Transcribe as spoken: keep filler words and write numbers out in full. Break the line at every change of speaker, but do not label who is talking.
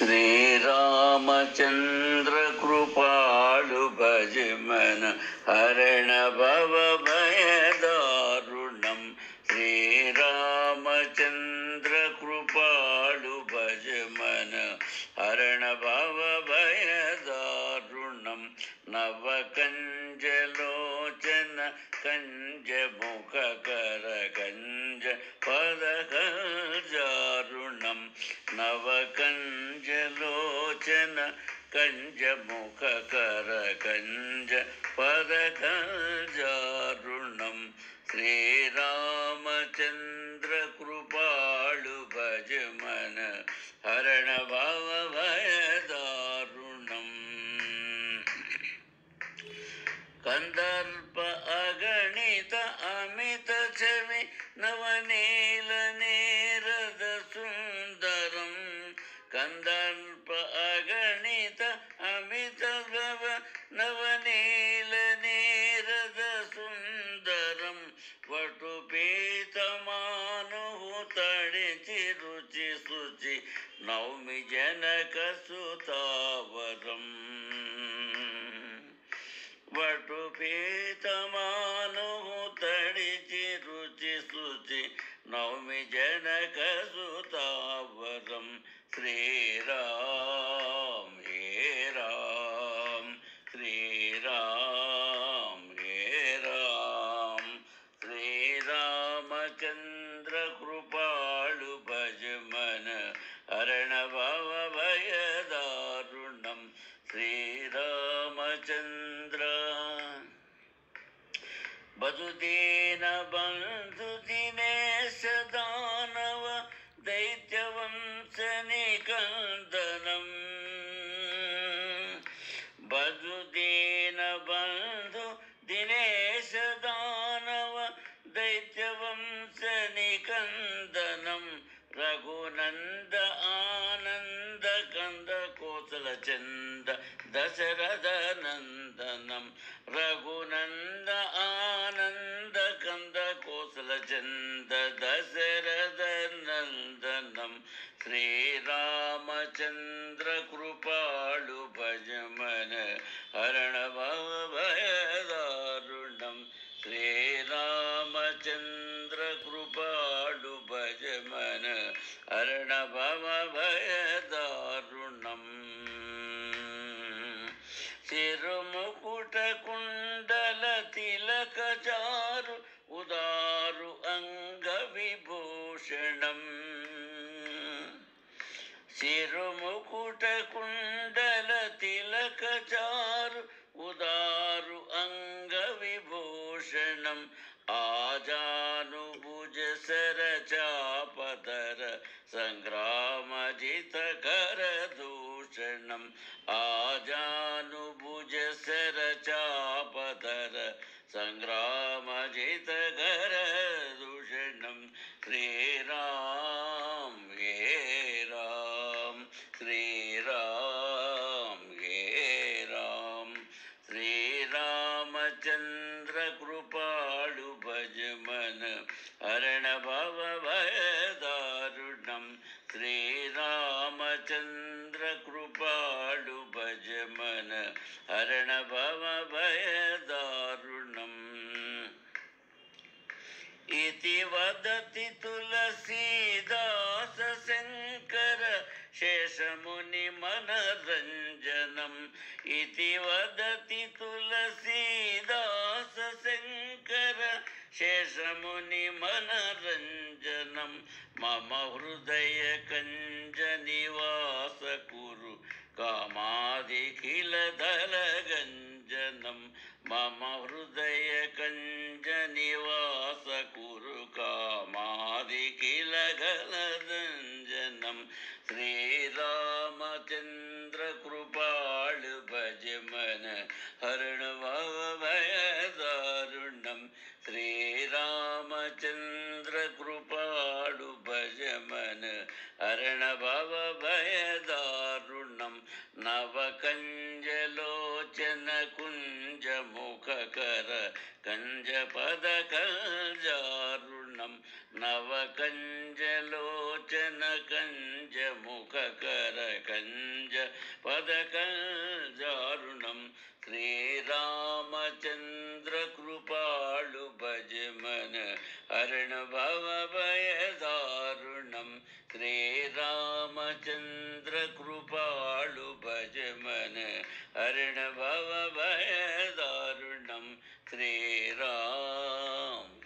श्रीरामचंद्र कृपालु भज मन हरण भव भय दारुणम। श्रीरामचंद्र कृपालु भज मन हरण भव भय दारुणम। नव कंज लोचन कंज मुख कर कंज पद जारुणम। नव कंज लोचन कंज मुख कर कंज पद जारुणम। श्रीरामचंद्र कृपालु भज मन हरण भव भय दारुणम। कंदर्प अगणित अमित छवि नवनील नीरद सुंदरम। कंदर्प अगणित अमित भव नवनील नीरद सुंदरम। वटुपीतमानु तडिचि रुचि शुचि नौमि जनक सुतावरम। वटुपीतमानु तडिचि रुचि शुचि नौमि जनक सुतावरम। श्रीराम हे राम श्रीराम हे राम। श्रीरामचंद्र कृपालु भज मन हरण भव भय दारुणम। श्रीरामचंद्र बधुदीन बंधु दिनेश दानव दैत्यवंश निकंदनम। बधुदीन बंधु दिनेश दानव दैत्यवंश निकंदनम। रघुनंद आनंद कंद कौशल चंद दशरथ नंदनम। रघुनंद आनंद कंद कौशल चंद दशरथ नंदनम। श्रीरामचंद्र कृपालु भज मन हरण भव भय दारुणम। श्रीरामचंद्र कृपालु भज मन हरण भव भय दारुणम। शिरोमुकुट कुंडल तिलक चारु उदारु अंग विभूषणम। शिरोमुकुट कुंडल तिलक चारु उदारु अंग विभूषणम। आजानुभुज सर चापधर संग्रामजित कर दूषणम। आजानुभुज सर चापधर संग्रामजित कर दूषणम। श्रीराम हे राम श्रीराम हे राम। श्रीरामचंद्र कृपालु भज मन हरण भव भय दारुणम। श्रीरामचंद्र कृपालु भज मन हरण भव भय दारुणम। इति वदति तुलसीदास शंकर शेषमुनि मनरंजनम। इति वदति तुलसीदास शंकर शेषमुनि मनरंजनम। मम हृदय कंज निवास कुरु कामादिखिल दल गंजनम। मम हृदय कंज निवास कुरु कामादिखिल गलदंजनम। श्रीरामचंद्र कृपालु भज मन हरण भव भय दारुणम। श्रीरामचंद्र कृपालु भज मन हरण भव भय दारुणम। नव कंज लोचन कुंज मुख कर कंज पद जारुणम। నవకంజలోచన కంజ ముఖకర కంజ పదకంజారుణం శ్రీరామచంద్ర కృపాళు భజమన హరణ భవ భయదారుణం శ్రీరామచంద్ర కృపాళు భజమన హరణ భవ భయదారుణం శ్రీరామ్